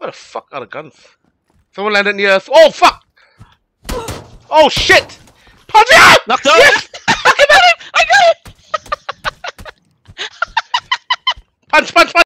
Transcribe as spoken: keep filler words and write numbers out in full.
Where the fuck are the guns? Someone landed near us. Oh fuck! Oh shit! Punch it! Knocked out! Yes! I got him! I got him! Punch! Punch! Punch!